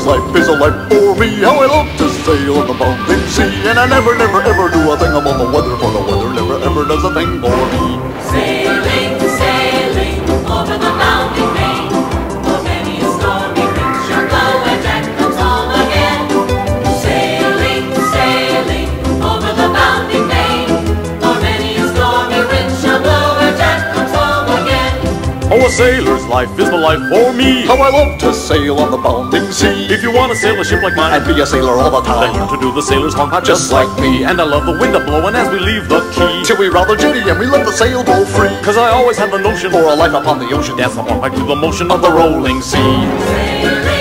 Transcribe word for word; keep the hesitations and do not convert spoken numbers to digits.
life is a life for me. How I love to sail on the bounding sea. And I never, never, ever do a thing about the weather, for the weather never, ever does a thing for me. Sailing, sailing over the bounding main. For many a stormy wind shall blow and Jack comes home again. Sailing, sailing over the bounding main. For many a stormy wind shall blow and Jack comes home again. Oh, a sailor's life is the life for me. How I love to sail on the bounding sea. If you want to sail a ship like mine and be a sailor all the time, then learn to do the sailor's hornpipe just like me. And I love the wind a-blowing as we leave the key, till we round the jetty and we let the sail go free. Cause I always have the notion for a life upon the ocean, dance the hornpipe to the motion of the rolling sea. Sailing.